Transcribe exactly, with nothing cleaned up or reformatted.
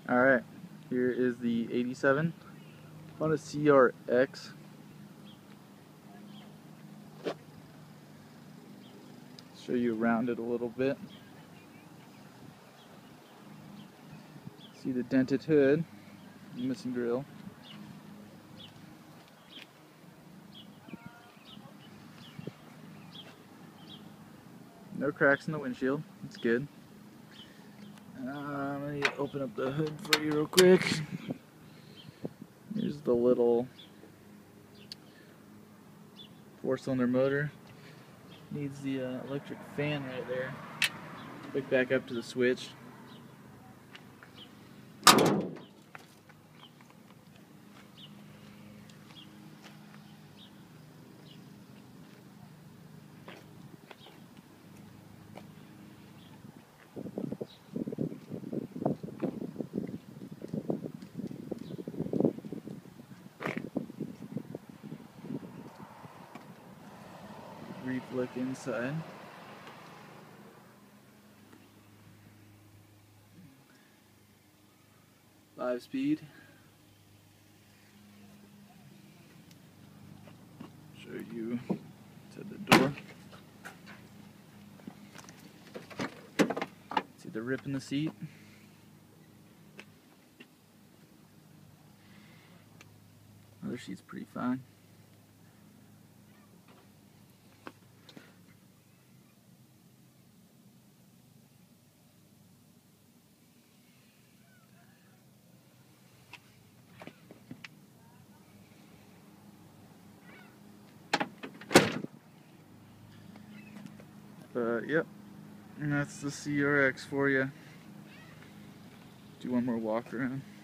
Alright, here is the eighty-seven Honda C R X. Show you around it a little bit. See the dented hood, missing grill. No cracks in the windshield, it's good. Uh, let me open up the hood for you real quick. Here's the little four-cylinder motor. Needs the uh, electric fan right there. Hook back up to the switch. Brief look inside. Five speed. Show you to the door. See the rip in the seat. Other seat's pretty fine. But yep, and that's the C R X for you. Do one more walk around.